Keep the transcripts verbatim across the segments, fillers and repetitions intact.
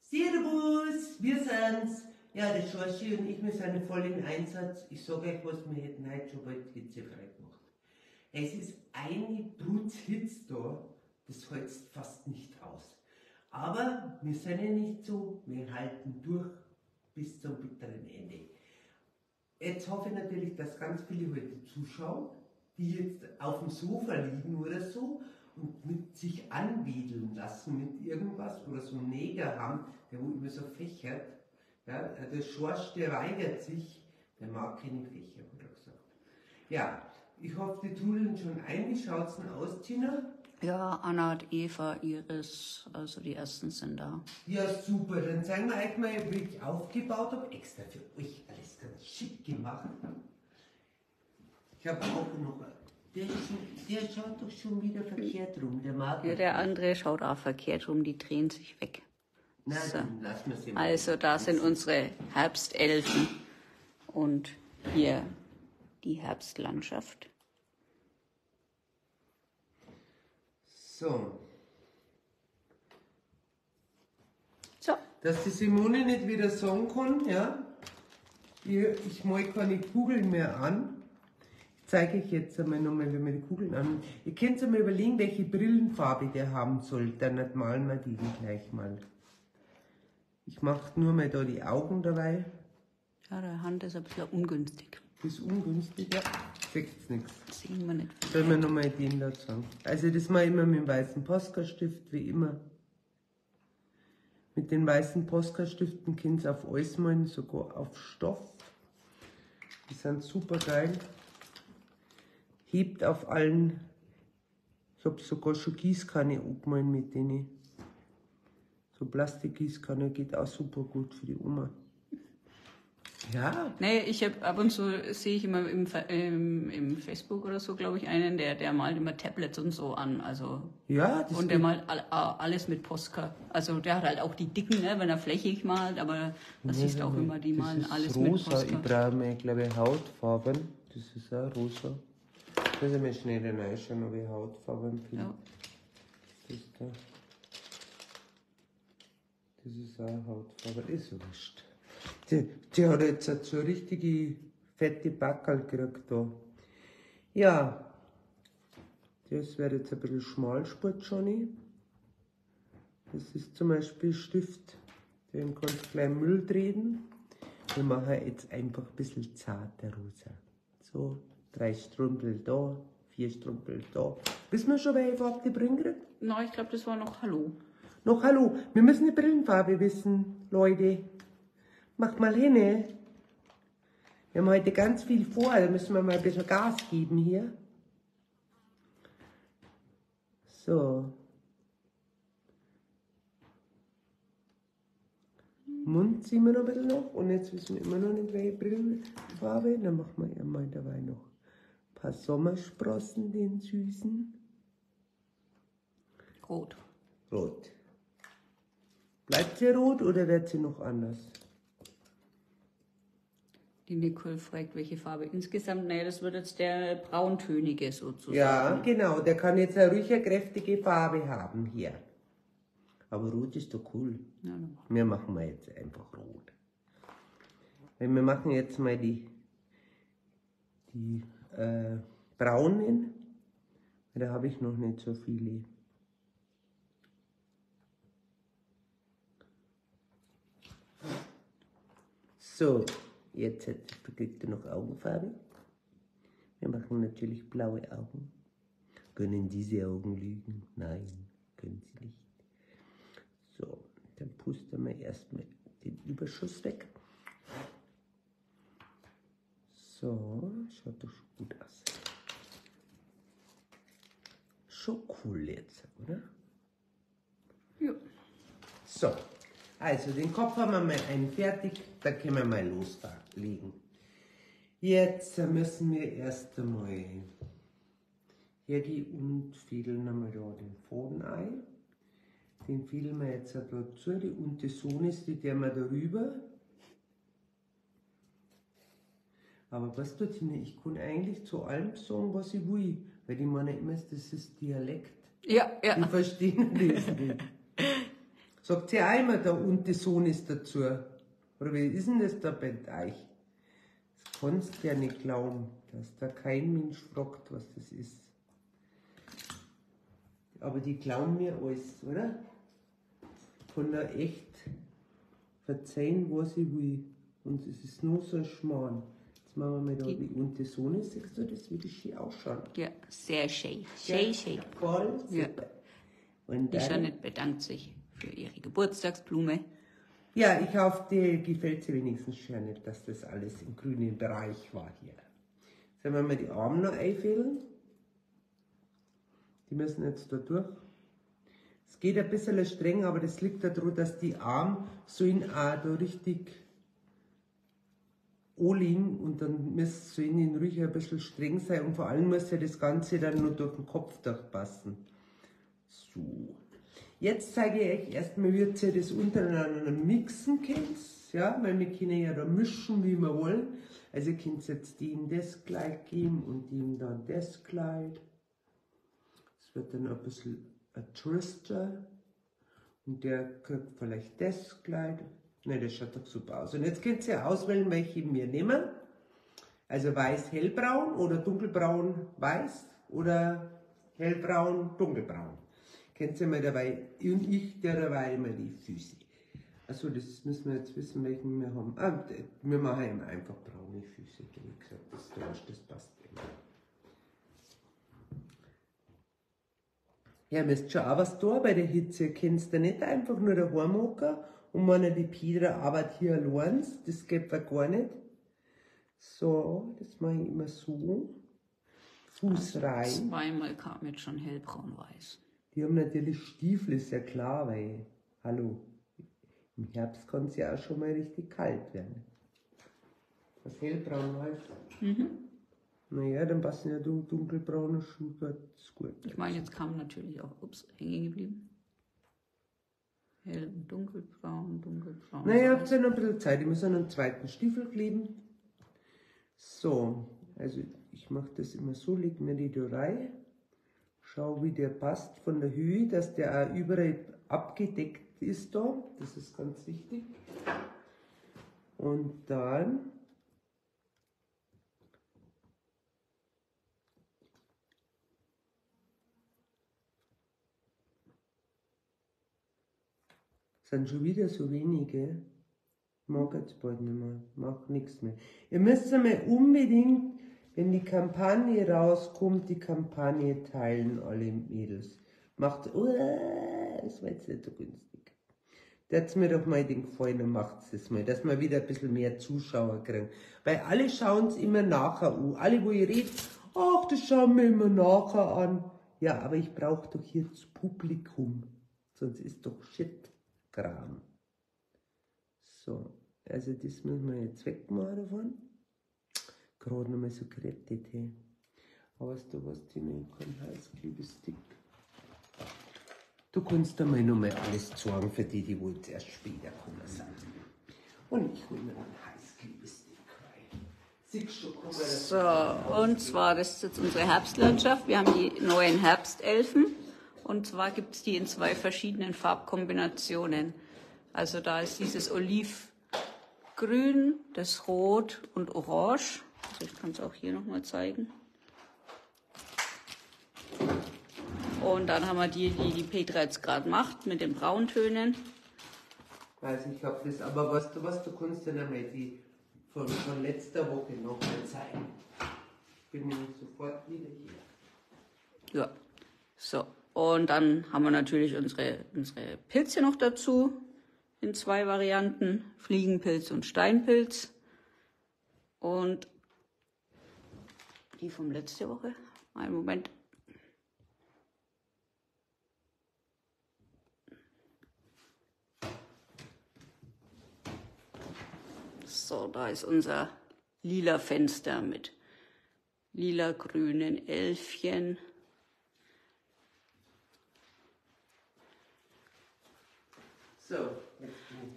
Servus, wir sind's. Ja, der Schorschi und ich, wir sind voll im Einsatz. Ich sage euch was, wir hätten heute schon bald hitzefrei gemacht. Es ist eine Brutzhitze da, das hält fast nicht aus. Aber wir sind ja nicht so, wir halten durch bis zum bitteren Ende. Jetzt hoffe ich natürlich, dass ganz viele heute zuschauen, die jetzt auf dem Sofa liegen oder so und mit sich anwedeln lassen mit irgendwas oder so einen Neger haben, der wo immer so fächert. Ja, der Schorsch, der weigert sich, der mag keine Fächer, hat er gesagt. Ja, ich hoffe, die trudeln schon ein. Wie schaut's denn aus, Tina? Ja, Anna, Eva, Iris, also die ersten sind da. Ja, super. Dann zeigen wir euch mal, wie ich aufgebaut habe. Extra für euch alles ganz schick gemacht. Ich habe auch noch. Der, schon, der schaut doch schon wieder verkehrt rum. Der mag Ja, der andere schaut auch verkehrt rum, die drehen sich weg. Na, So. dann lassen wir sie mal. Also da sind unsere Herbstelfen und hier die Herbstlandschaft. So. So. Dass die Simone nicht wieder sagen kann, ja, ich, ich mal keine Kugeln mehr an. Ich zeige euch jetzt einmal nochmal, wie man die Kugeln an. Ihr könnt euch mal überlegen, welche Brillenfarbe der haben soll. Dann malen wir die gleich mal. Ich mache nur mal da die Augen dabei. Ja, der Hand ist ein bisschen ungünstig. Das ist ungünstig. Ja. Seht's nichts. Das sehen wir nicht. Sollen wir nochmal den da sagen. Also das mache ich immer mit dem weißen Posca-Stift, wie immer. Mit den weißen Posca-Stiften könnt ihr auf alles malen, sogar auf Stoff. Die sind super geil. Hebt auf allen. Ich habe sogar schon Gießkanne angemalt mit denen. So Plastikgießkanne geht auch super gut für die Oma. Ja. Nee, ich habe ab und zu sehe ich immer im, im, im Facebook oder so, glaube ich, einen, der, der malt immer Tablets und so an. Also Ja, das und der malt all, alles mit Posca. Also der hat halt auch die dicken, ne, wenn er flächig malt, aber das siehst du auch immer, die malen das alles ist mit rosa. Posca. Ich brauche mir, glaube ich, Hautfarben. Das ist auch rosa. Muss ich mir schnell reinschauen, ob ich Hautfarben finde. Ja. Das da. Das ist auch Hautfarbe. Ist wurscht. Die, die hat jetzt so richtige fette Backerl gekriegt da. Ja. Das wird jetzt ein bisschen Schmalspurt, Johnny. Das ist zum Beispiel Stift. Den kannst du gleich Müll drehen. Wir machen jetzt einfach ein bisschen zarter rosa. So, drei Strumpel da, vier Strumpel da. Wissen wir schon, welche Farbe die bringen kriegt? Na, ich glaube, das war noch Hallo. Noch Hallo. Wir müssen die Brillenfarbe wissen, Leute. Macht mal hin. Wir haben heute ganz viel vor, da müssen wir mal ein bisschen Gas geben hier. So. Mund ziehen wir noch ein bisschen noch und jetzt wissen wir immer noch nicht, welche Brillenfarbe. Dann machen wir einmal dabei noch ein paar Sommersprossen, den süßen. Rot. Rot. Bleibt sie rot oder wird sie noch anders? Die Nicole fragt, welche Farbe insgesamt. Naja, das wird jetzt der Brauntönige sozusagen. Ja, genau. Der kann jetzt eine ruhig kräftige Farbe haben hier. Aber rot ist doch cool. Ja, dann machen Wir machen mal jetzt einfach rot. Weil wir machen jetzt mal die, die äh, braunen. Da habe ich noch nicht so viele. So, jetzt kriegt ihr noch Augenfarbe. Wir machen natürlich blaue Augen. Können diese Augen lügen? Nein, können sie nicht. So, dann pusten wir erstmal den Überschuss weg. So, schaut doch schon gut aus. Schon cool jetzt, oder? Ja. So, also den Kopf haben wir mal einen fertig, da können wir mal loslegen. Jetzt müssen wir erst einmal hier die und fädeln einmal da den Faden ein. Den fädeln wir jetzt dazu, die unte Sohn ist, die der wir darüber. Aber was tut sie nicht? Ich kann eigentlich zu allem sagen, was ich will, weil die meinen immer, das ist Dialekt. Ja, ja. Die verstehen das nicht. Sagt sie auch immer, der und die Sohn ist dazu. Oder wie ist denn das da bei euch? Das kannst du ja nicht glauben, dass da kein Mensch fragt, was das ist. Aber die glauben mir alles, oder? Kann da echt verzeihen, was ich will. Und es ist nur so ein Schmarrn. Jetzt machen wir mal da die und die Sonne, siehst du das, wie das schön ausschaut? Ja, sehr schön. Schön, schön. Voll super. Ja. Und Die dann, Jeanette bedankt sich für ihre Geburtstagsblume. ja, ich hoffe, dir gefällt sie wenigstens schon nicht, dass das alles im grünen Bereich war hier. Sollen wir mal die Arme noch einfädeln? Die müssen jetzt da durch. Es geht ein bisschen streng, aber das liegt daran, dass die Arme sollen auch da richtig anliegen und dann müssen sollen die ruhig ein bisschen streng sein und vor allem muss ja das Ganze dann nur durch den Kopf durchpassen. So. Jetzt zeige ich euch erstmal, wie ihr das untereinander mixen könnt. Ja, weil wir können ja da mischen, wie wir wollen. Also ihr könnt jetzt dem das Kleid geben und dem dann das Kleid. Es wird dann ein bisschen ein Twister. Und der kriegt vielleicht das Kleid. Ne, das schaut doch super aus. Und jetzt könnt ihr auswählen, welche wir nehmen. Also weiß, hellbraun oder dunkelbraun, weiß oder hellbraun, dunkelbraun. Könnt ihr mal dabei, und ich der dabei immer die Füße. Achso, das müssen wir jetzt wissen, welchen wir haben. Ah, wir machen immer einfach braune Füße. Wie gesagt, das, das passt immer. Ja, ihr müsst schon auch was da bei der Hitze. Ihr könnt da nicht einfach nur daheim hocken und wenn die Petra arbeitet hier allein. Das geht ja gar nicht. So, das mache ich immer so. Fuß Also rein. Zweimal kam jetzt schon hellbraun-weiß. Die haben natürlich Stiefel, ist ja klar, weil, hallo, im Herbst kann es ja auch schon mal richtig kalt werden. Was hellbraun weiß. Mhm. Naja, dann passen ja du dunkelbraune Schuhe ganz gut. Ich meine, jetzt kam natürlich auch, ups, hängen geblieben. Hell und dunkelbraun, dunkelbraun. Naja, ihr habt ja noch ein bisschen Zeit, ich muss an einen zweiten Stiefel kleben. So, also ich mache das immer so, leg mir die da rein. Schau, wie der passt von der Höhe, dass der auch überall abgedeckt ist da. Das ist ganz wichtig. Und dann sind schon wieder so wenige. Mag jetzt bald nicht mehr, mag nichts mehr. Ihr müsst einmal unbedingt, wenn die Kampagne rauskommt, die Kampagne teilen, alle Mädels. Macht, oh, das war jetzt nicht so günstig. Tat's mir doch mal den Gefallen und macht's das mal, dass wir wieder ein bisschen mehr Zuschauer kriegen. Weil alle schauen es immer nachher an. Alle, wo ihr redet, ach, das schauen wir immer nachher an. Ja, aber ich brauche doch hier das Publikum. Sonst ist doch Shit-Kram. So, also das müssen wir jetzt wegmachen davon. Gerade nochmal so gerettet, hey. Aber weißt du was, Tina, ich kann Heißklebestick. Du kannst einmal nochmal alles zeigen für die, die wohl erst später kommen sind. Und ich hole mir einen Heißklebestick rein. Siehst du, guck mal, das So, und zwar, das ist jetzt unsere Herbstlandschaft. Wir haben die neuen Herbstelfen. Und zwar gibt es die in zwei verschiedenen Farbkombinationen. Also da ist dieses Olivgrün, das Rot und Orange. Also ich kann es auch hier nochmal zeigen. Und dann haben wir die, die die Petra jetzt gerade macht, mit den Brauntönen. Weiß ich hab das, aber weißt du was, du kannst dann einmal die von, von letzter Woche noch mal zeigen. Ich bin nämlich sofort wieder hier. Ja, so. Und dann haben wir natürlich unsere, unsere Pilze noch dazu. In zwei Varianten, Fliegenpilz und Steinpilz. Und die von letzte Woche. Einen Moment. So, da ist unser lila Fenster mit lila-grünen Elfchen. So, jetzt bin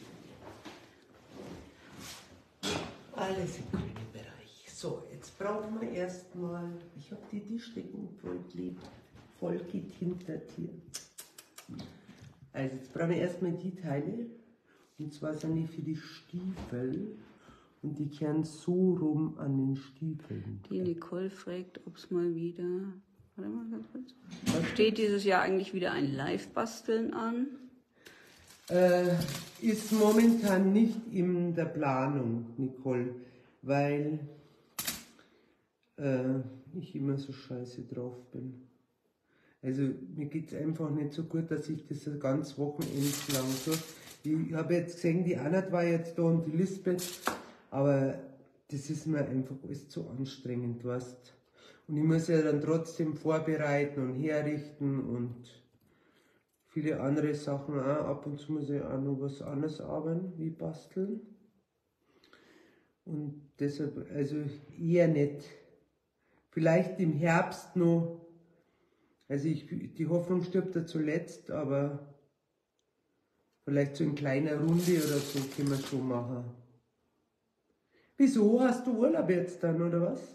ich wieder. Alles im grünen Bereich. So, jetzt brauchen wir erstmal, ich habe die Tischdecken voll geliebt, voll getintert hier. Also jetzt brauchen wir erstmal die Teile. Und zwar sind die für die Stiefel. Und die kehren so rum an den Stiefeln. Die Nicole fragt, ob es mal wieder... Warte mal ganz kurz. Da steht dieses Jahr eigentlich wieder ein Live-Basteln an. Äh, ist momentan nicht in der Planung, Nicole, weil äh, ich immer so scheiße drauf bin. Also mir geht es einfach nicht so gut, dass ich das ein ganzes Wochenende lang tue. Ich habe jetzt gesehen, die Annette war jetzt da und die Lisbeth, aber das ist mir einfach alles zu anstrengend, weißt. Und ich muss ja dann trotzdem vorbereiten und herrichten und viele andere Sachen auch. Ab und zu muss ich auch noch was anderes arbeiten, wie basteln. Und deshalb, also eher nicht. Vielleicht im Herbst noch. Also ich, die Hoffnung stirbt ja zuletzt, aber vielleicht so in kleiner Runde oder so können wir schon machen. Wieso, hast du Urlaub jetzt dann, oder was?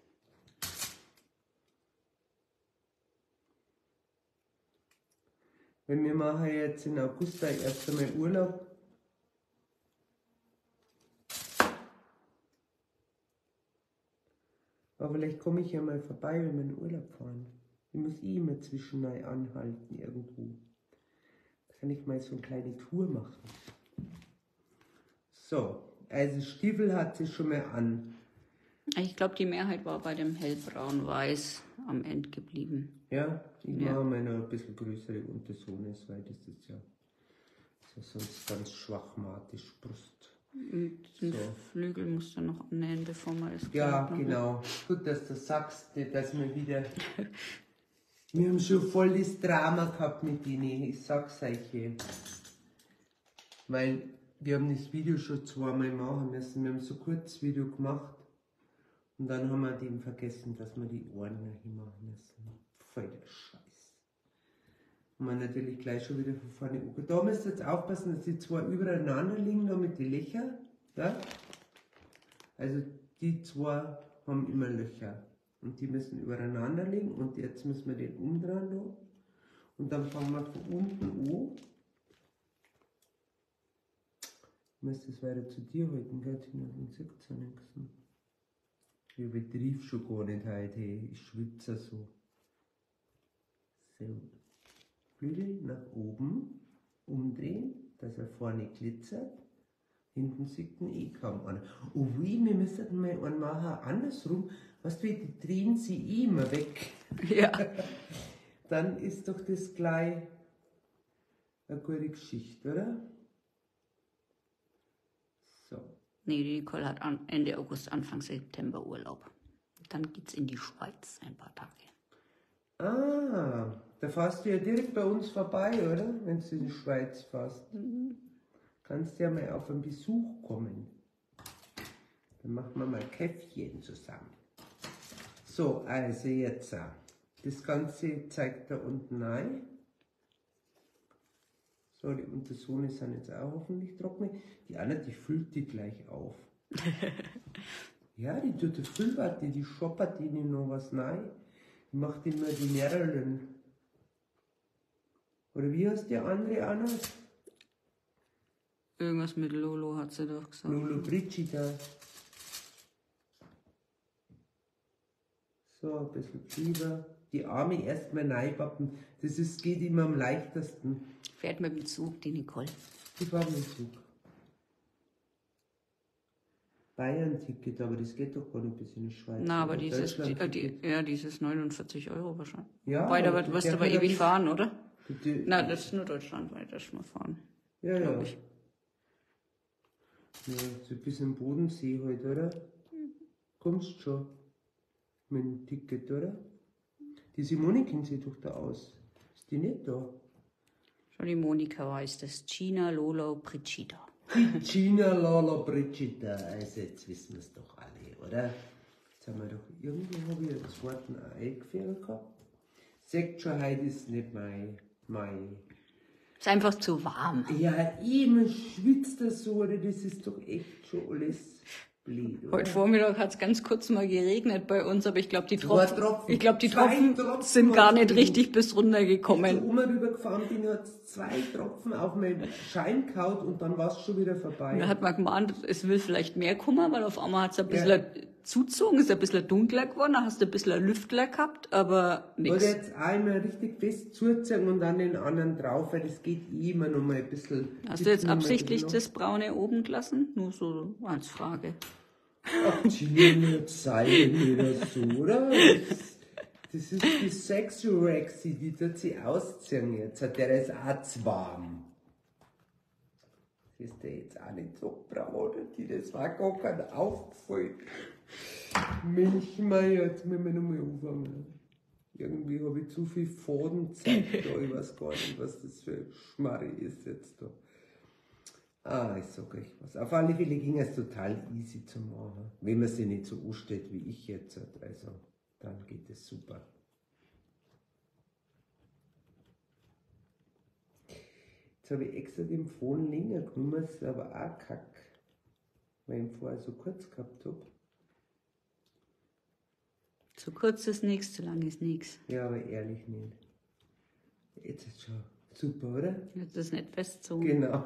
Wenn wir machen jetzt in August erst einmal Urlaub. Aber vielleicht komme ich ja mal vorbei, wenn wir in Urlaub fahren. Ich muss eh immer zwischendurch anhalten irgendwo. Da kann ich mal so eine kleine Tour machen. So, also Stiefel hat sie schon mal an. Ich glaube, die Mehrheit war bei dem hellbraun-weiß am Ende geblieben. Ja, ich Ja. mache mal noch ein bisschen größere Untersohnes, weil das ist ja, das ist ja sonst ganz schwachmatisch Brust. Und den So. Flügel musst du noch annähen, bevor man das Ja, Kleid noch- genau. Gut, dass du sagst, dass wir wieder... Wir haben schon voll das Drama gehabt mit denen, ich sag's euch. eh. Weil wir haben das Video schon zweimal machen müssen. Wir haben so kurz Video gemacht und dann haben wir dem vergessen, dass wir die Ohren noch hinmachen müssen. Voll der Scheiß. Und wir natürlich gleich schon wieder von vorne angefangen. Da müsst ihr jetzt aufpassen, dass die zwei übereinander liegen, da mit den Löchern. Ja? Also die zwei haben immer Löcher. Und die müssen übereinander liegen und jetzt müssen wir den umdrehen da. Und dann fangen wir von unten an. Ich muss das weiter zu dir halten, gell? Dann sieht es ja nichts. Ich übertrieb schon gar nicht heute, hey. Ich schwitze so. So. Flügel nach oben umdrehen, dass er vorne glitzert. Hinten sieht man eh kaum an. Oh wie, wir müssen mal einen machen andersrum. Weißt du, die drehen sie eh immer weg. Ja. Dann ist doch das gleich eine gute Geschichte, oder? So. Nee, die Nicole hat an Ende August, Anfang September Urlaub. Dann geht's in die Schweiz ein paar Tage. Ah, da fährst du ja direkt bei uns vorbei, oder? Wenn du in die Schweiz fährst. Mhm. Kannst ja mal auf einen Besuch kommen. Dann machen wir mal Käffchen zusammen. So, also jetzt. Das Ganze zeigt da unten rein. So, die Untersohne sind jetzt auch hoffentlich trocken. Die andere, die füllt die gleich auf. Ja, die tut die Füllwarte, die schoppert ihnen noch was rein. Die macht immer die Nerlen. Oder wie heißt die andere, Anna? Irgendwas mit Lolo hat sie doch gesagt. Lolo Brigida. So, ein bisschen drüber. Die Arme erstmal reinpappen. Das ist, geht immer am leichtesten. Fährt mit dem Zug, die Nicole. Ich war mit dem Zug. Bayern-Ticket, aber das geht doch gar nicht bis in die Schweiz. Na, aber Oder dieses, die, äh, Deutschland-Ticket. die, ja, dieses neunundvierzig Euro wahrscheinlich. Ja, Wobei, da aber wird- wirst der du aber kann doch ewig nicht- fahren, oder? Bitte- Na, das ist nur deutschlandweit, das mal fahren. Ja, ja. glaub ich. Ja, so ein bisschen Bodensee halt, oder? Kommst schon mit dem Ticket, oder? Die Simone kennt sich doch da aus. Ist die nicht da? Schon die Monika weiß das. Gina, Lolo, Brigida. Die Gina Lala Brigida. Also jetzt wissen wir es doch alle, oder? Jetzt haben wir doch, irgendwo habe ich das Wort eingeführt gehabt. Sagt schon, heute ist nicht mein, mein. Ist einfach zu warm. Ja, immer schwitzt das so, oder? Das ist doch echt schon alles Blöd, oder? Heute Vormittag hat es ganz kurz mal geregnet bei uns, aber ich glaube, die Zwei Tropfen, Tropfen. ich glaub, die Zwei Tropfen, Tropfen sind gar hat's nicht gegeben. richtig bis runtergekommen. Ich bin Oma rübergefahren bin, hat zwei Tropfen auf meinen Schein gehauen und dann war es schon wieder vorbei. Da hat man gemeint, es will vielleicht mehr kommen, weil auf einmal hat es ein bisschen Ja. zugezogen, ist ein bisschen dunkler geworden, dann hast du ein bisschen Lüftler gehabt, aber Ich nichts. wollte jetzt einmal richtig fest zuziehen und dann den anderen drauf, weil das geht eh immer noch mal ein bisschen. Hast du jetzt noch mal absichtlich drin. das Braune oben gelassen? Nur so als Frage. Ach, Gillian, jetzt sei nicht so, oder? Das, das ist die Sexurexi, die tut sie ausziehen jetzt. Der ist auch zu warm. Das ist der jetzt auch nicht so braun, die, das war gar kein aufgefallen. Milchmeier, jetzt müssen wir nochmal anfangen. Irgendwie habe ich zu viel Fadenzeit da, ich weiß gar nicht, was das für ein Schmarri ist jetzt da. Ah, ich sag euch was. Auf alle Fälle ging es total easy zu machen. Wenn man sich nicht so anstellt wie ich jetzt. Also, dann geht es super. Jetzt habe ich extra den Phone länger genommen, ist aber auch kack. Weil ich ihn vorher so kurz gehabt habe. Zu kurz ist nichts, zu lang ist nichts. Ja, aber ehrlich nicht. Jetzt ist schon super, oder? Jetzt ist nicht festgezogen. Genau.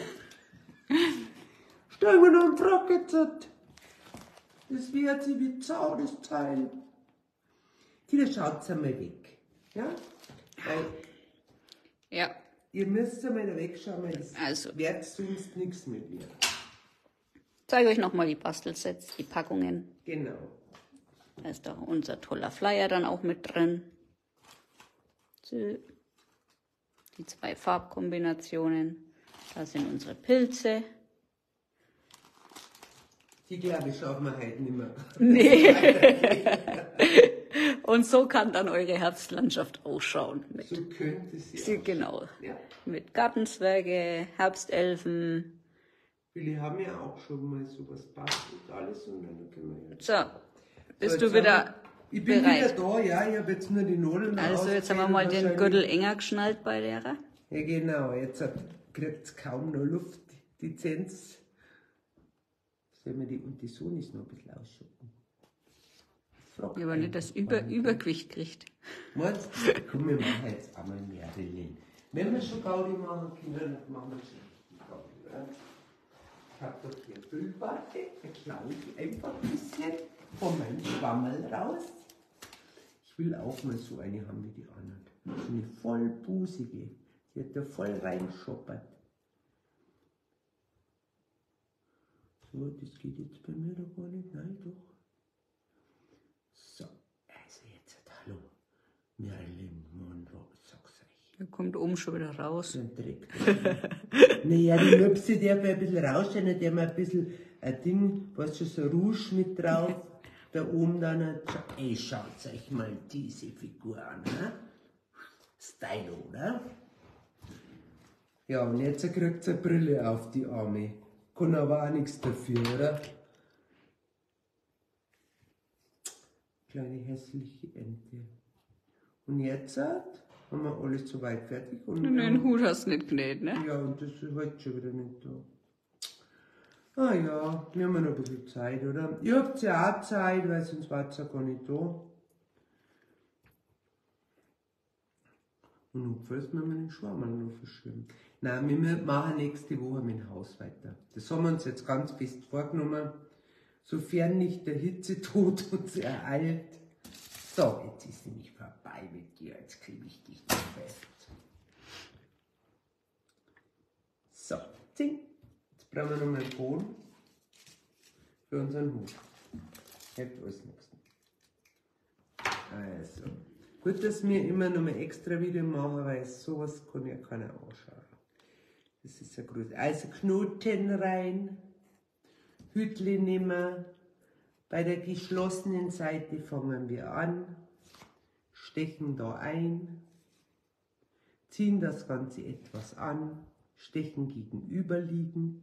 Stell mir noch einen Frack jetzt. Das wird sie wie Zau, das Teil. Tila, schaut's einmal weg. Ja? Weil Ja, ihr müsst einmal da wegschauen, weil das Also. wird sonst nichts mit mir. ich zeige euch nochmal die Bastelsets, die Packungen. Genau. Da ist auch unser toller Flyer dann auch mit drin. So. Die zwei Farbkombinationen. Da sind unsere Pilze. Die glaube ich schaffen wir heute nicht mehr. Nee. Und so kann dann eure Herbstlandschaft ausschauen. Mit, So könnte sie Sie- auch. genau. Ja. Mit Gartenzwerge, Herbstelfen. Viele haben ja auch schon mal sowas bastelt alles und dann können wir jetzt. So, bist So, du jetzt wieder haben wir- Ich bin bereit? wieder da, ja, ich habe jetzt nur die Nadeln Also jetzt haben wir mal den Gürtel enger geschnallt bei derer. Ja, genau, jetzt kriegt es kaum noch Luft, die Zens. Soll man die und die Sonis noch ein bisschen ausschuppen? Ja, aber nicht das Über Übergewicht kriegt. Meinst du? Komm, wir machen jetzt einmal mehr Rillen. Wenn wir schon Gaudi machen können, dann machen wir schon Gaudi. Ja? Ich habe doch hier Füllwatte, da klaue ich einfach ein bisschen von meinem Schwammel raus. Ich will auch mal so eine haben wie die anderen. So eine vollbusige. Die hat da voll reinschoppert. So, das geht jetzt bei mir doch gar nicht. Nein, doch. So, also jetzt, hallo. Marilyn Monroe, sag's euch. Der kommt oben schon wieder raus. So ein Dreck. Naja, die Möpse darf ein bisschen rausstellen, die haben ein bisschen ein Ding, was schon so Rouge mit drauf. Da oben dann ein. Ey, schaut euch mal diese Figur an, ne? Style, oder? Ja, und jetzt kriegt sie eine Brille auf die Arme. Kann aber auch nichts dafür, oder? Kleine hässliche Ente. Und jetzt haben wir alles soweit fertig. Und Und den Hut hast du nicht genäht, ne? ja, und das ist heute schon wieder nicht da. Ah ja, wir haben noch ein bisschen Zeit, oder? Ihr habt ja auch Zeit, weil sonst war es ja gar nicht da. Und notfalls müssen wir den Schwammerl noch verschieben. Nein, wir machen nächste Woche mit dem Haus weiter. Das haben wir uns jetzt ganz fest vorgenommen. Sofern nicht der Hitzetod uns ereilt. So, jetzt ist nämlich vorbei mit dir. Jetzt kriege ich dich noch fest. So, zing. Jetzt brauchen wir noch mal einen Boden für unseren Hut. Hilft alles nichts. Also, gut, dass wir immer noch mal extra Video machen, weil sowas kann ja keiner anschauen. Das ist ja groß. Also Knoten rein, Hütli nehmen. Bei der geschlossenen Seite fangen wir an, stechen da ein, ziehen das Ganze etwas an, stechen gegenüberliegend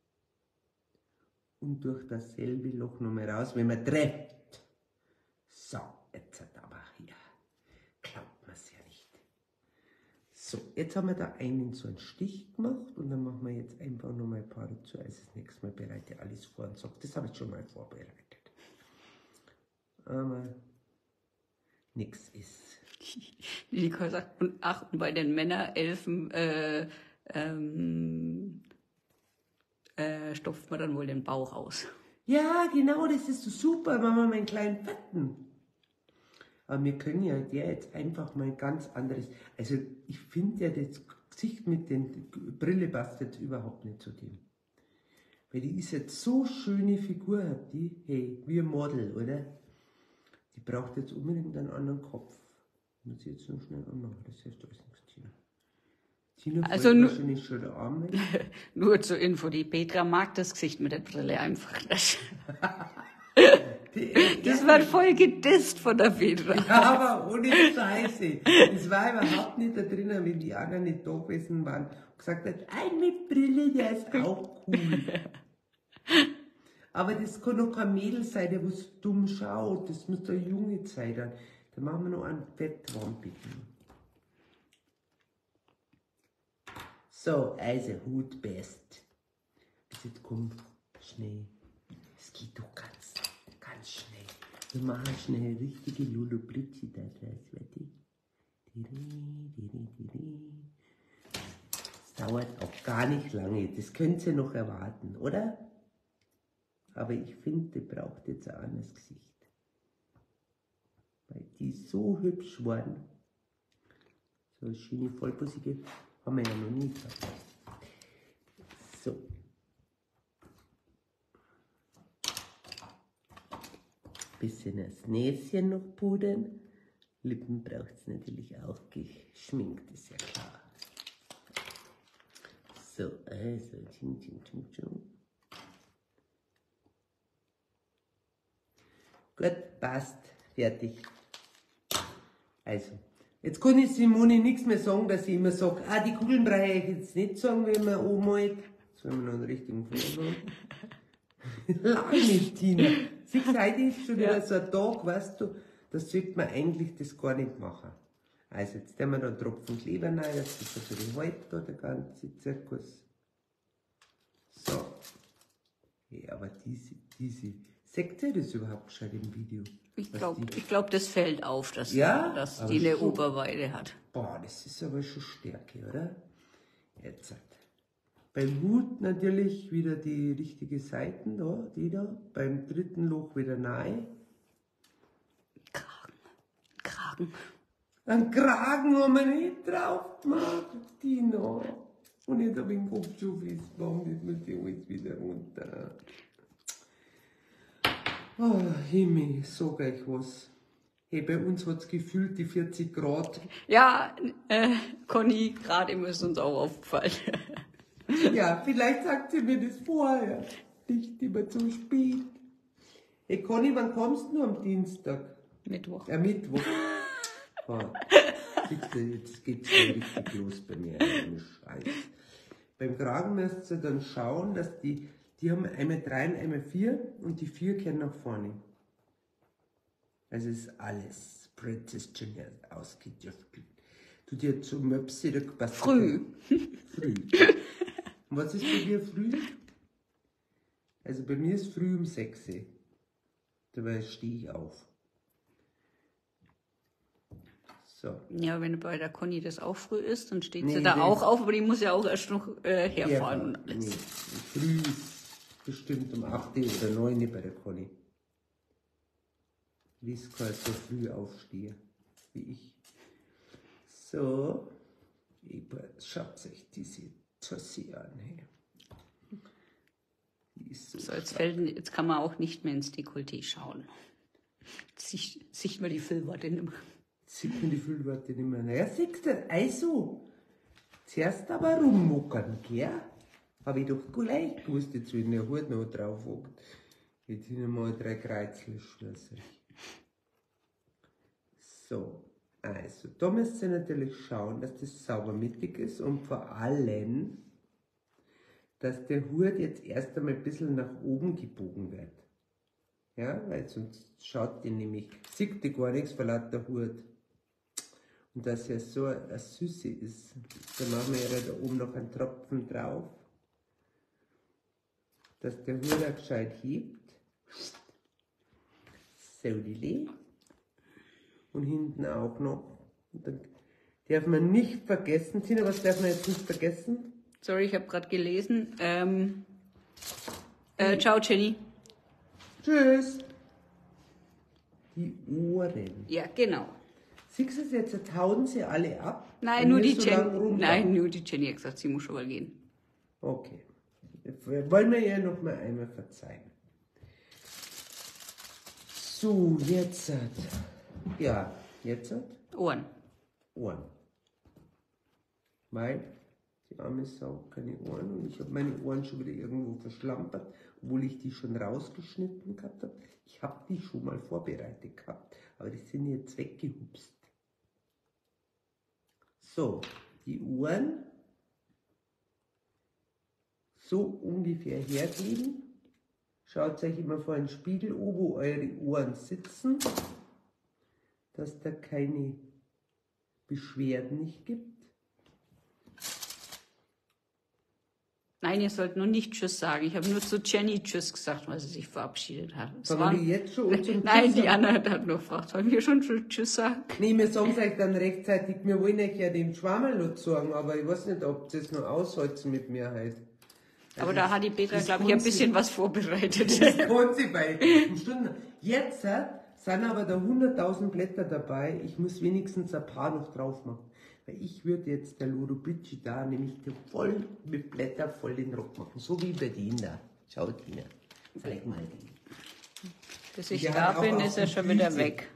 und durch dasselbe Loch nochmal raus, wenn man trifft. So, jetzt hat aber hier, glaubt man es ja nicht. So, jetzt haben wir da einen so einen Stich gemacht und dann machen wir jetzt einfach noch mal ein paar dazu. Also das nächste Mal bereite ich alles vor und sage, das habe ich schon mal vorbereitet. Aber nichts ist. Nicole sagt, und ach, und bei den Männerelfen äh, ähm, äh, stopft man dann wohl den Bauch aus. Ja, genau, das ist so super, machen wir mal einen kleinen Fetten. Aber wir können ja der jetzt einfach mal ein ganz anderes. Also ich finde ja das Gesicht mit der Brille passt jetzt überhaupt nicht zu dem. Weil die ist jetzt so schöne Figur, hat die, hey, wie ein Model, oder? Die braucht jetzt unbedingt einen anderen Kopf. Muss ich jetzt noch schnell anmachen, das hilft alles nichts, Tina. Tina Also fällt nu- wahrscheinlich schon der Arm weg. Nur zur Info, die Petra mag das Gesicht mit der Brille einfach nicht. Die, Das wird voll gedisst von der Petra. Ja, aber ohne Scheiße. Das war überhaupt nicht da drinnen, wenn die anderen nicht da gewesen waren und gesagt hat, ein mit Brille, der ist auch cool. Aber das kann doch kein Mädel sein, der was dumm schaut. Das muss doch eine junge Zeit sein. Dann machen wir noch einen Fettraum, bitte. So, also Hut best. Jetzt komm, schnell. Es geht doch ganz, ganz schnell. Wir machen schnell eine richtige Lulu-Blitzi da draus, warte. Das dauert auch gar nicht lange. Das könnt ihr noch erwarten, oder? Aber ich finde, die braucht jetzt ein anderes Gesicht. Weil die so hübsch waren. So eine schöne vollbusige haben wir ja noch nie gehabt. So. Bisschen das Näschen noch pudern. Lippen braucht es natürlich auch geschminkt, ist ja klar. So, also, tsching, tsching, tsching, tsching. Gut, passt, fertig. Also, jetzt kann ich Simone nichts mehr sagen, dass ich immer sage, ah, die Kugeln brauche ich jetzt nicht sagen, wenn man anmalt. Sollen wir noch einen richtigen Foto machen? Lach nicht, Tina. Siehst du, heute ist schon wieder Ja. so ein Tag, weißt du, da sollte man eigentlich das gar nicht machen. Also, jetzt nehmen wir da einen Tropfen Kleber rein, das ist ein bisschen halt da, der ganze Zirkus. So. Ja, aber diese, diese, seht ihr das überhaupt schon im Video? Ich Was glaube, die- ich glaub, das fällt auf, dass, Ja, dass aber die eine schon. Oberweite hat. Boah, das ist aber schon Stärke, oder? Jetzt. Beim Hut natürlich wieder die richtige Seiten da, die da. Beim dritten Loch wieder rein. Kragen. Kragen. Einen Kragen haben wir nicht drauf gemacht, Tina. Und jetzt habe ich den Kopf schon festgemacht, jetzt muss ich alles wieder runter. Oh, Himmel, sag euch was. Hey, bei uns hat es gefühlt die vierzig Grad. Ja, äh, Conny, gerade ist uns auch aufgefallen. Ja, vielleicht sagt sie mir das vorher. Nicht immer zu spät. Hey Conny, wann kommst du am Dienstag? Mittwoch. Am Mittwoch. Oh, siehst du, jetzt geht's schon richtig los bei mir. Ohne Scheiß. Beim Kragen müsst ihr dann schauen, dass die, die haben einmal drei und einmal vier und die vier kehren nach vorne. Also ist alles Princess Junior ausgedüftelt. Du dir zum Möpse, da passt Früh. Früh. Und was ist bei dir früh? Also bei mir ist früh um sechs. Dabei stehe ich auf. So. Ja, wenn bei der Conny das auch früh ist, dann steht Nee, sie da nee. auch auf, aber die muss ja auch erst noch äh, herfahren und Nee, alles. früh ist bestimmt um acht oder neun bei der Conny. Wie es kann so früh aufstehe, wie ich. So, schaut euch diese Tussi an. Hey. Die ist so So, jetzt, stark. fällt, jetzt kann man auch nicht mehr ins Dekolleté schauen. Sicht, sieht man die Füllwarte nicht mehr. Sieht man die Füllwörter nicht mehr. Naja, siehst du, also, zuerst aber rummuckern, gell? Habe ich doch gleich gewusst, jetzt wenn der Hut noch drauf hockt. Jetzt sind mal drei Kreuzel, schwör's euch. So, also, da müsst ihr natürlich schauen, dass das sauber mittig ist und vor allem, dass der Hut jetzt erst einmal ein bisschen nach oben gebogen wird. Ja, weil sonst schaut die nämlich, sieht die gar nichts vor lauter Hut. Und dass er so eine Süße ist. Dann machen wir ja da oben noch einen Tropfen drauf. Dass der Hurer gescheit hebt. So, die und hinten auch noch. Und dann darf man nicht vergessen, Tina, was darf man jetzt nicht vergessen? Sorry, ich habe gerade gelesen. Ähm, äh, ciao, Jenny. Tschüss. Die Ohren. Ja, genau. Siehst du es jetzt, hauen sie alle ab? Nein, nur die, so Jenny, nein nur die Jenny hat gesagt, sie muss schon mal gehen. Okay. Wollen wir ihr noch mal einmal verzeihen. So, jetzt hat, ja, jetzt hat Ohren. Ohren. Weil die arme Sau keine Ohren und ich habe meine Ohren schon wieder irgendwo verschlampert, obwohl ich die schon rausgeschnitten gehabt habe. Ich habe die schon mal vorbereitet gehabt, aber die sind jetzt weggehupst. So, die Ohren so ungefähr hergeben. Schaut euch immer vor den Spiegel an, wo eure Ohren sitzen, dass da keine Beschwerden nicht gibt. Nein, ihr sollt nur nicht Tschüss sagen. Ich habe nur zu Jenny Tschüss gesagt, weil sie sich verabschiedet hat. Es Sollen waren- wir jetzt schon zum Nein, Tschüss die sagen? Anna hat nur gefragt, sollen wir schon Tschüss sagen? Nee, wir sagen es euch dann rechtzeitig, wir wollen euch ja den Schwammerl sagen, aber ich weiß nicht, ob das noch aushalten mit mir heute. Aber da hat die Petra, das glaube ich, ein kann sie- bisschen was vorbereitet. Das kann sie bei den Stunden. Jetzt äh, sind aber da hunderttausend Blätter dabei. Ich muss wenigstens ein paar noch drauf machen. Weil ich würde jetzt der Lorobici da nämlich voll mit Blätter voll den Rock machen. So wie bei denen da. Schau, Tina. Zeig mal die. Bis ich Die da hat auch bin, auf ist er die schon wieder Füße. weg.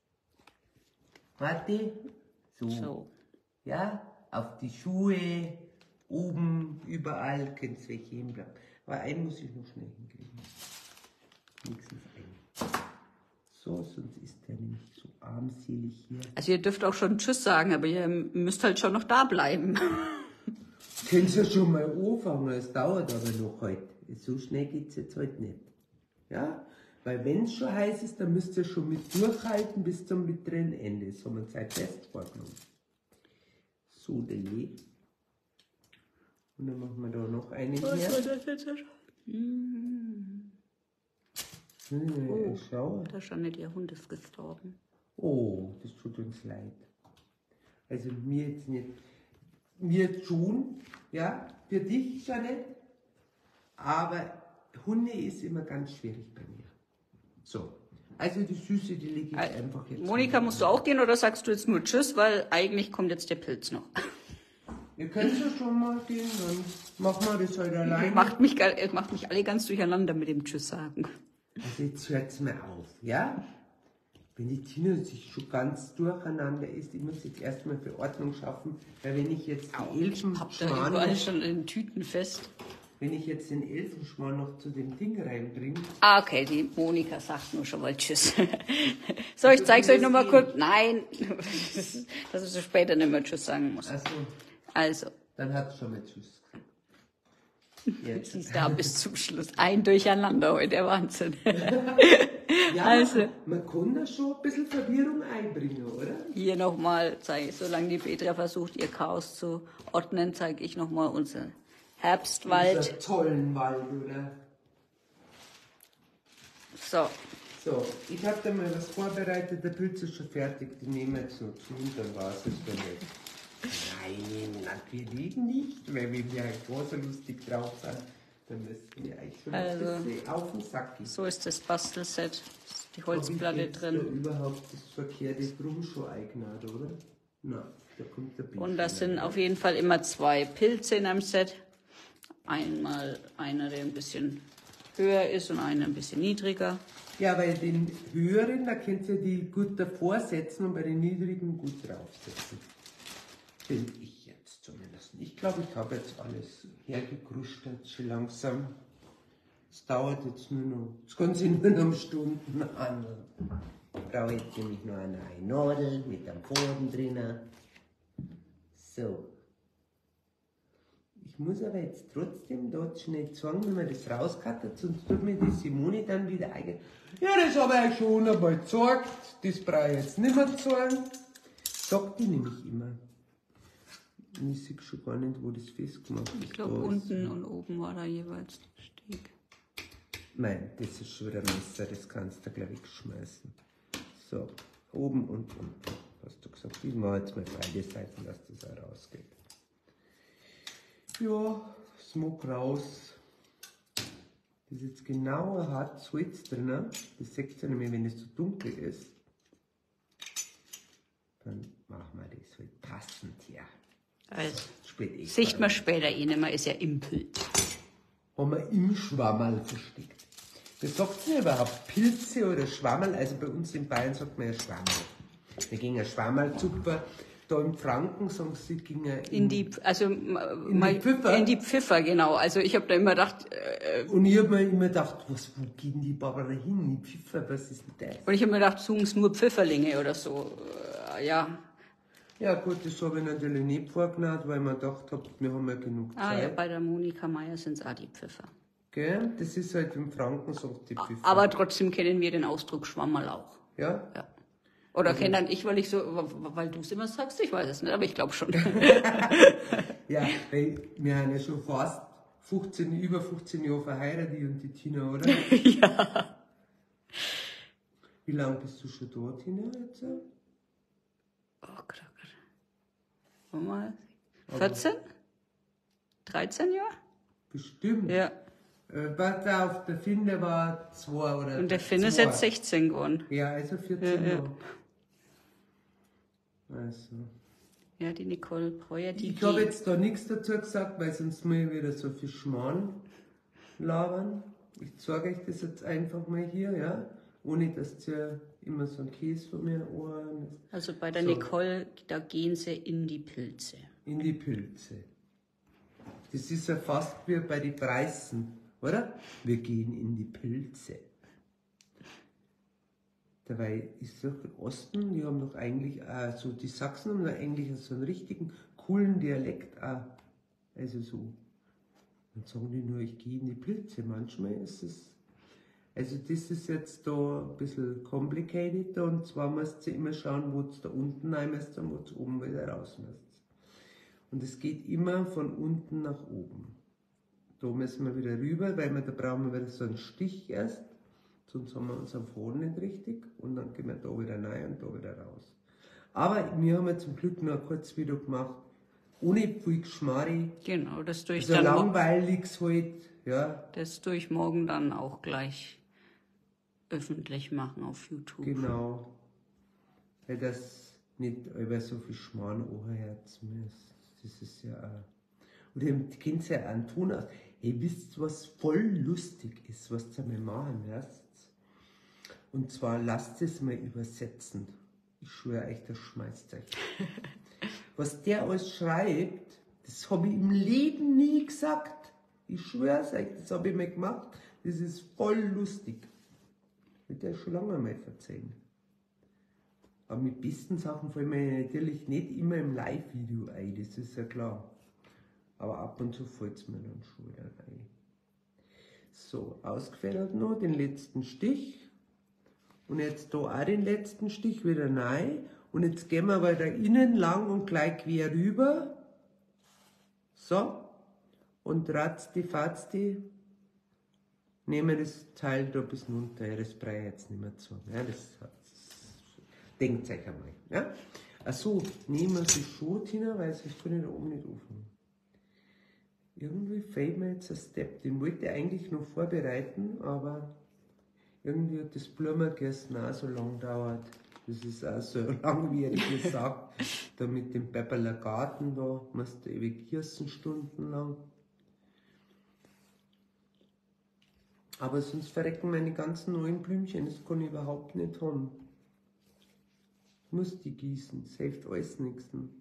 Warte. So. So. Ja, auf die Schuhe, oben, überall könnt ihr welche hinbleiben. Aber einen muss ich noch schnell hinkriegen. Wenigstens einen. So, sonst ist der nämlich so armselig hier. Also ihr dürft auch schon Tschüss sagen, aber ihr müsst halt schon noch da bleiben. Können Sie schon mal anfangen, es dauert aber noch heute. So schnell geht es jetzt heute nicht. Ja? Weil wenn es schon heiß ist, dann müsst ihr schon mit durchhalten bis zum bitteren Ende. Das haben wir uns heute fest vorgenommen. So, Deli. Und dann machen wir da noch einen her. Hm, Oh. schau. Da ist schon nicht, ihr Hund ist gestorben. Oh, das tut uns leid. Also mir jetzt nicht. Mir schon, ja, für dich schon nicht. Aber Hunde ist immer ganz schwierig bei mir. So, also die Süße, die lege ich Also, einfach jetzt. Monika, musst du auch gehen oder sagst du jetzt nur Tschüss, weil eigentlich kommt jetzt der Pilz noch. Ihr könnt ja schon mal gehen, dann machen wir das halt alleine. Macht mich, ga- äh, macht mich alle ganz durcheinander mit dem Tschüss sagen. Also jetzt hört's mal auf, ja? Wenn die Tina sich schon ganz durcheinander ist, ich muss jetzt erstmal für Ordnung schaffen, weil wenn ich jetzt die Ich hab da Elfenschmarrn überall noch, schon in Tüten fest. wenn ich jetzt den Elfenschmarrn noch zu dem Ding reinbringe, Ah, okay, die Monika sagt nur schon mal Tschüss. So, ich zeig's euch nochmal kurz. Nein, dass ich so später nicht mehr Tschüss sagen muss. also, Also, dann hat's schon mal Tschüss. Jetzt. sie ist da bis zum Schluss. Ein Durcheinander heute, der Wahnsinn. Ja, Also. man kann da schon ein bisschen Verwirrung einbringen, oder? Hier nochmal zeige ich, solange die Petra versucht, ihr Chaos zu ordnen, zeige ich nochmal unseren Herbstwald. Dieser tollen Wald, oder? So, So, ich habe da mal was vorbereitet, der Pilz ist schon fertig, die nehmen wir jetzt noch zu und dann war es das für mich. Nein, natürlich nicht, weil wenn wir halt gar so lustig drauf sind, dann müssen wir eigentlich schon Also, ein bisschen auf den Sack gehen. so ist das Bastelset. Die Hab ich Holzplatte jetzt da drin. überhaupt das verkehrte Drum schon eingenaht, oder? Nein, da kommt der Bild. Und das sind auf jeden Fall immer zwei Pilze in einem Set. Einmal einer, der ein bisschen höher ist und einer ein bisschen niedriger. Ja, bei den höheren, da könnt ihr die gut davor setzen und bei den niedrigen gut draufsetzen. Finde ich jetzt zumindest. Ich glaube, ich habe jetzt alles hergekruscht jetzt schon langsam. Es dauert jetzt nur noch, es kann sich nur noch um Stunden an. Ich brauche jetzt nämlich nur eine neue Nadel mit einem Faden drinnen. So. Ich muss aber jetzt trotzdem dort schnell zeigen, wenn man das rauskattet, sonst tut mir die Simone dann wieder eigen. Ja, das habe ich schon einmal gezeigt, das brauche ich jetzt nicht mehr zeigen. sagt die nämlich immer. Und ich sehe schon gar nicht, wo das festgemacht ist. Ich glaube, unten ist. Und oben war da jeweils der Steg. Nein, das ist schon wieder ein Messer, das kannst du gleich wegschmeißen. So, oben und unten, hast du gesagt. Ich mache jetzt mal beide Seiten, dass das auch rausgeht. Ja, Smoke raus. Das ist jetzt genau ein hartes Holz drin. Das seht ihr nämlich, wenn es so dunkel ist. Dann machen wir das halt passend her. Also, Spät eh sieht man später eh nicht mehr, ist ja im Pilz. Haben wir im Schwammerl versteckt. Wie sagt ihr überhaupt? Pilze oder Schwammerl? Also bei uns in Bayern sagt man ja Schwammerl. Wir gingen ja Schwammerlsuppe. Da im Franken sagen sie, gingen in, in die, also in mal, die Pfiffer. In die Pfiffer, genau. Also ich habe da immer gedacht. Äh, und ich habe mir immer gedacht, was, wo gehen die Barbara hin? Die Pfiffer, was ist denn das? Und ich habe mir gedacht, suchen es nur Pfifferlinge oder so. Äh, ja. Ja gut, das habe ich natürlich nicht vorgenommen, weil ich mir gedacht habe, wir haben ja genug Zeit. Ah ja, bei der Monika Meier sind es auch die Pfiffer. Gell? Das ist halt im Franken so die Pfiffer. Aber trotzdem kennen wir den Ausdruck Schwammerl auch. Ja? Ja. Oder also, kennen ich, weil ich so, weil du es immer sagst, ich weiß es nicht, aber ich glaube schon. Ja, weil wir haben ja schon fast fünfzehn, über fünfzehn Jahre verheiratet, ich und die Tina, oder? Ja. Wie lange bist du schon da, Tina, jetzt? Oh Gott, oh Gott. Warte mal. vierzehn? dreizehn Jahre? Bestimmt. Ja. Äh, warte auf, der Finn, der war zwei oder Und der Finn zwei. ist jetzt sechzehn geworden. Ja, also vierzehn ja, Jahre. Ja. Also. Ja, die Nicole Breuer, die... Ich habe jetzt da nichts dazu gesagt, weil sonst muss ich wieder so viel Schmarrn labern. Ich zeige euch das jetzt einfach mal hier, ja. Ohne, dass ihr immer so einen Käse von mir ohren. Also bei der so. Nicole, da gehen sie in die Pilze. In die Pilze. Das ist ja fast wie bei den Preisen, oder? Wir gehen in die Pilze. Dabei ist doch der Osten, die haben doch eigentlich, auch so die Sachsen haben doch eigentlich so einen richtigen coolen Dialekt auch. Also so. Dann sagen die nur, ich gehe in die Pilze. Manchmal ist es, also das ist jetzt da ein bisschen complicated, und zwar musst du immer schauen, wo es da unten rein müsst und wo es oben wieder raus müsst. Und es geht immer von unten nach oben. Da müssen wir wieder rüber, weil wir, da brauchen wir wieder so einen Stich erst. Sonst haben wir unseren Faden nicht richtig. Und dann gehen wir da wieder rein und da wieder raus. Aber wir haben ja zum Glück noch ein kurzes Video gemacht. Ohne viel Geschmarri. Genau, das durch also dann langweiliges halt. Ja. Das durch morgen dann auch gleich öffentlich machen auf YouTube. Genau. Weil das nicht über so viel Schmarrn anherzen muss. Das ist ja auch. Und ihr kennt ja einen Ton aus. Ihr wisst, was voll lustig ist, was ihr mal machen lasst. Und zwar lasst es mal übersetzen. Ich schwöre euch, das schmeißt euch. Was der alles schreibt, das habe ich im Leben nie gesagt. Ich schwöre es euch, das habe ich mal gemacht. Das ist voll lustig. Wird ja schon lange mal erzählen. Aber mit besten Sachen fallen mir natürlich nicht immer im Live-Video ein, das ist ja klar. Aber ab und zu fällt es mir dann schon wieder ein. So, ausgefädelt noch den letzten Stich. Und jetzt da auch den letzten Stich wieder rein. Und jetzt gehen wir weiter innen lang und gleich quer rüber. So. Und ratzti fatzti. Nehmen wir das Teil da bis runter. Ja, das brauche ich jetzt nicht mehr zu. Ja, das, das denkt euch einmal. Ja? Achso, nehmen wir sie schon, Tina, weil sonst kann ich da oben nicht aufnehmen. Irgendwie fehlt mir jetzt ein Step. Den wollte ich eigentlich noch vorbereiten, aber irgendwie hat das Blumengessen auch so lang gedauert. Das ist auch so langwierig gesagt. Da mit dem Pepperler Garten, da musst du ewig gießen stundenlang. Aber sonst verrecken meine ganzen neuen Blümchen, das kann ich überhaupt nicht haben. Ich muss die gießen, das hilft alles nichts.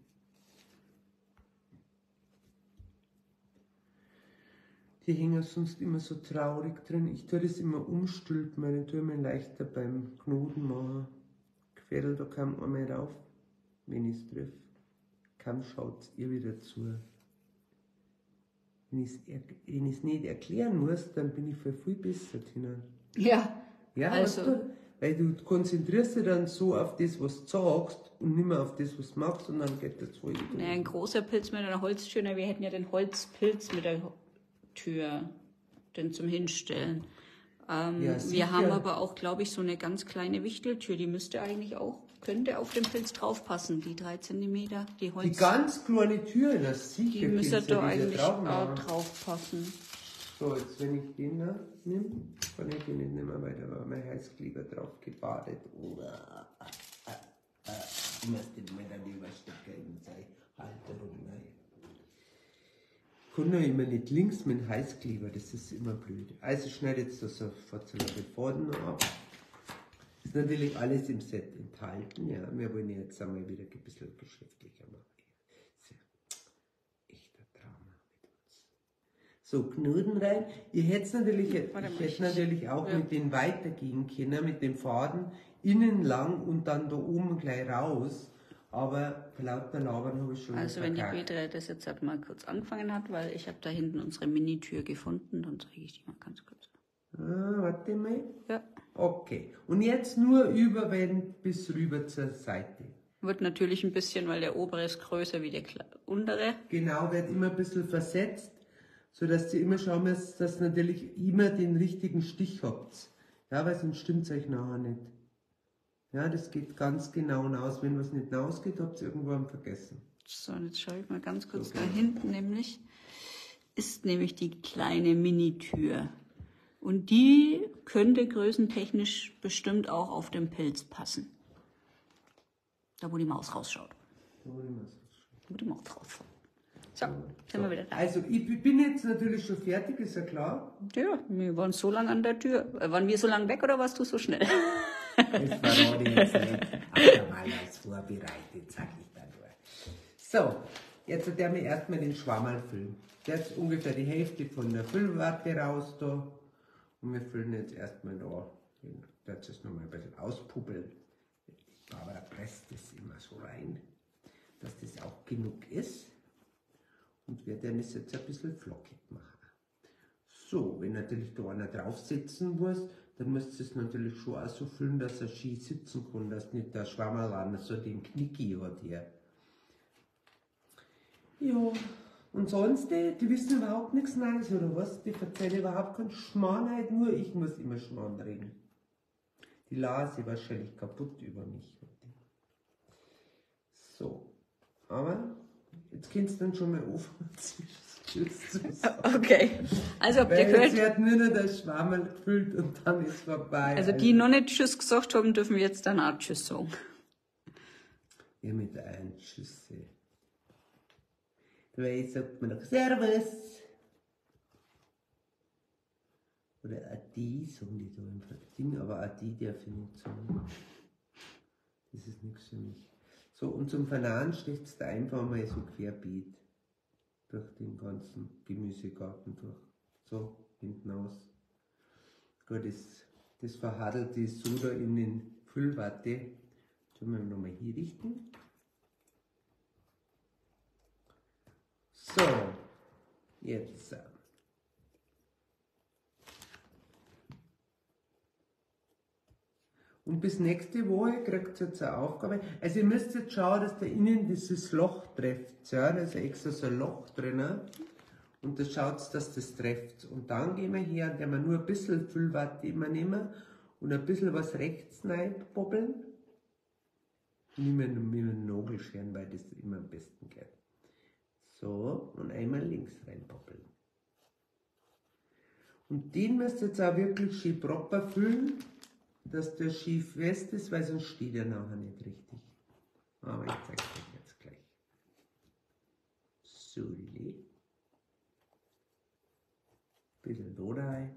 Die hängen sonst immer so traurig drin. Ich tue das immer umstülpen, weil ich tue mir leichter beim Knoten machen. Gefädel, da kam einmal rauf, wenn ich es triff. Kaum schaut ihr wieder zu. Wenn ich es nicht erklären muss, dann bin ich für viel besser, Tina. Ja, Ja, also. weißt du, Weil du konzentrierst dich dann so auf das, was du sagst und nicht mehr auf das, was du machst und dann geht das voll. Naja, ein großer Pilz mit einer Holztür, na, wir hätten ja den Holzpilz mit der Tür, den zum Hinstellen. Ähm, Ja, wir sicher. haben aber auch, glaube ich, so eine ganz kleine Wichteltür, die müsste eigentlich auch, könnte auf den Pilz draufpassen, die drei Zentimeter, die Holz. Die ganz kleine Tür, das sicher. Die müsste kannst du da wieder eigentlich drauf auch machen. drauf passen. So, jetzt wenn ich den da nehme, kann ich den nicht mehr, weil da war mein Heißkleber drauf gebadet. Oh, ah, ah, ah, ah. Ich muss den mal dann überstecken in seine Halterung rein. Ich kann ja immer nicht links mit dem Heißkleber, das ist immer blöd. Also ich schneide jetzt das sofort so den Faden ab. Ist natürlich alles im Set enthalten, ja. Wir wollen jetzt einmal wieder ein bisschen geschäftlicher machen. So, Knoten rein. Ihr hättet natürlich, ich hätte natürlich auch ja. mit denen weitergehen können, mit dem Faden innen lang und dann da oben gleich raus. Aber vor lauter Labern habe ich schon Also wenn verkackt. Die Petra das jetzt halt mal kurz angefangen hat, weil ich habe da hinten unsere Minitür gefunden, dann zeige ich die mal ganz kurz. Ah, warte mal. Ja. Okay. Und jetzt nur überwenden bis rüber zur Seite. Wird natürlich ein bisschen, weil der obere ist größer wie der untere. Genau, wird immer ein bisschen versetzt, sodass ihr immer schauen müsst, dass ihr natürlich immer den richtigen Stich habt. Ja, weil sonst stimmt es euch nachher nicht. Ja, das geht ganz genau aus. Wenn was nicht ausgeht, habt ihr irgendwo am Vergessen. So, jetzt schaue ich mal ganz kurz okay. Da hinten nämlich. Ist nämlich die kleine Minitür. Und die könnte größentechnisch bestimmt auch auf den Pilz passen. Da, wo die Maus rausschaut. Da, wo die Maus rausschaut. Wo die Maus rausschaut. So, sind so. wir wieder da. Also, ich bin jetzt natürlich schon fertig, ist ja klar. Ja, wir waren so lange an der Tür. Waren wir so lange weg oder warst du so schnell? Das verrate ich jetzt nicht. Aber mal als vorbereitet, sag ich da nur. So, jetzt hat der mir erstmal den Schwammerl füllen. Der ist ungefähr die Hälfte von der Füllwarte raus da. Und wir füllen jetzt erstmal da. Das ist nochmal ein bisschen auspuppeln. Die Barbara presst das immer so rein, dass das auch genug ist. Und wir werden es jetzt ein bisschen flockig machen. So, wenn natürlich da einer drauf sitzen muss, dann müsst ihr es natürlich schon auch so füllen, dass er schön sitzen kann, dass nicht der Schwammerl so den Knicki hat hier. Ja, und sonst, die, die wissen überhaupt nichts Neues, oder was? Die erzählen überhaupt keinen Schmarrn, halt nur ich muss immer Schmarrn reden. Die Lase wahrscheinlich kaputt über mich. So, aber jetzt kannst du dann schon mal aufhören. Okay, also habt ihr gehört? Jetzt wird nur noch der Schwammerl gefüllt und dann ist vorbei. Also die noch nicht Tschüss gesagt haben, dürfen wir jetzt dann auch Tschüss sagen. Ja, mit einem Tschüss. Dabei sagt man doch Servus. Oder Adi, sagen die da im Ding, aber Adi darf ich nicht sagen. Das ist nichts für mich. So, und zum Vernahen steht da einfach mal so querbeet durch den ganzen Gemüsegarten durch. So, hinten aus. Gut, das, das verhadelt ist so da in den Füllwatte. Tun wir nochmal hier richten. So, jetzt. Und bis nächste Woche kriegt ihr jetzt eine Aufgabe. Also ihr müsst jetzt schauen, dass da innen dieses Loch trefft. Ja, da ist ja extra so ein Loch drin. Und da schaut, dass das trefft. Und dann gehen wir her, und wir nur ein bisschen Füllwatte immer nehmen und ein bisschen was rechts reinbobbeln. Nicht mehr mit dem Nagelscheren, weil das immer am besten geht. So, und einmal links reinbobbeln. Und den müsst ihr jetzt auch wirklich schön proper füllen, dass der schief fest ist, weil sonst steht er nachher nicht richtig. Aber ich zeige es euch jetzt gleich. So, ein bisschen da rein.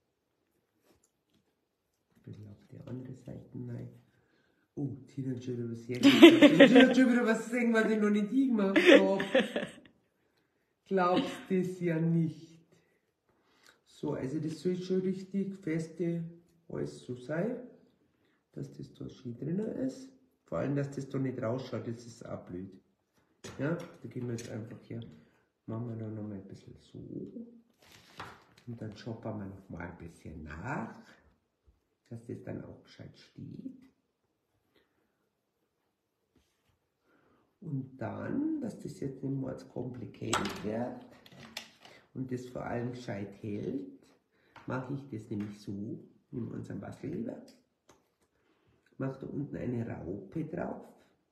Ein bisschen auf die andere Seite rein. Oh, Tina hat schon wieder was hergegeben. Tina hat schon wieder was gesehen, was ich noch nicht hingemacht habe. Glaubst du das ja nicht. So, also das soll schon richtig feste alles so sein, dass das da schön drin ist. Vor allem, dass das da nicht rausschaut, das ist auch blöd. Ja, da gehen wir jetzt einfach her. Machen wir da noch mal ein bisschen so. Und dann shoppen wir noch mal ein bisschen nach. dass das dann auch gescheit steht. Und dann, dass das jetzt nicht mehr als complicated wird und das vor allem gescheit hält, mache ich das nämlich so, nehmen wir unseren Bastelleber, mache da unten eine Raupe drauf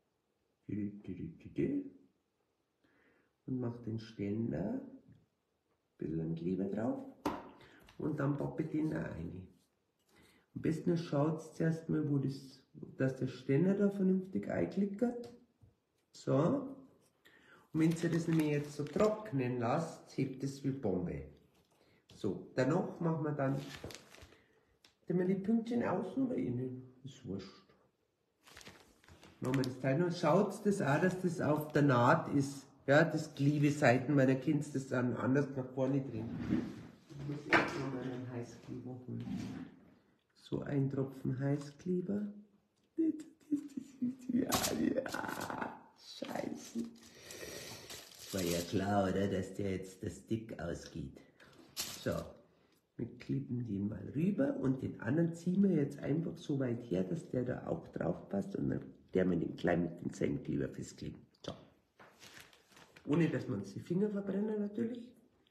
und mache den Ständer, ein bisschen Kleber drauf und dann pappe ich den da rein. Am besten schaut zuerst mal, wo das, dass der Ständer da vernünftig einklickert. So. Und wenn ihr das nämlich jetzt so trocknen lasst, hebt es wie Bombe. So, danach machen wir dann, wenn wir die Pünktchen außen oder innen, ist wurscht. Machen wir das Teil noch. Schaut das auch, dass das auf der Naht ist. Ja, das Klebeseiten, weil der Kind das dann anders nach vorne drin. Ich muss jetzt noch mal einen Heißkleber holen. So ein Tropfen Heißkleber. Ja, ja, scheiße. Das war ja klar, oder, dass der jetzt das Stick ausgeht. So, wir klippen den mal rüber und den anderen ziehen wir jetzt einfach so weit her, dass der da auch drauf passt und dann der mit dem klein mit dem Zähnenkleber festkleben. So. Ohne dass wir uns die Finger verbrennen natürlich.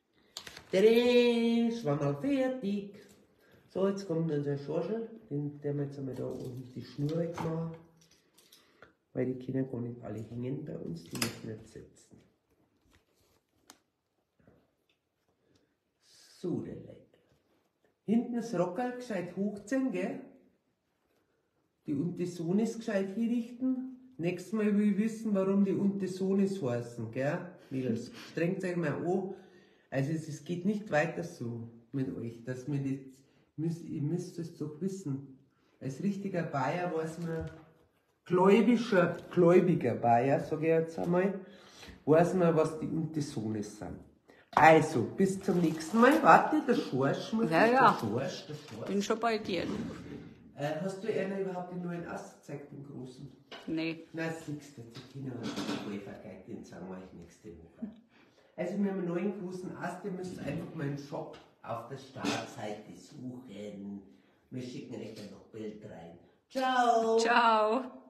Tada, Schwammerl fertig. So, jetzt kommt unser Schorschel, den der wir jetzt einmal da oben die Schnur wegmachen. Weil die Kinder gar nicht alle hängen bei uns, die müssen jetzt sitzen. So, der Leib. Hinten das Rockerl gescheit hochziehen, gell? Die Untersohnes gescheit hinrichten. Nächstes Mal will ich wissen, warum die Untersohnes heißen, gell? Mädels, strengt euch mal an. Also es, es geht nicht weiter so mit euch, dass wir das, müsst, ihr müsst es doch wissen. Als richtiger Bayer weiß man, gläubischer, gläubiger Bayer, sage ich jetzt einmal, weiß man, was die Untersohnes sind. Also, bis zum nächsten Mal. Warte, der Schorsch muss Ja, ja. Der Schorsch, der Schorsch. Bin schon bei dir. Äh, hast du einer überhaupt den neuen Ast gezeigt, den großen? Nee. Na, siehst du, die Kinder haben sich voll vergeigt, den sagen wir euch nächste Woche. Also, wir haben einen neuen großen Ast, ihr müsst einfach mal im Shop auf der Startseite suchen. Wir schicken euch dann noch Bild rein. Ciao! Ciao.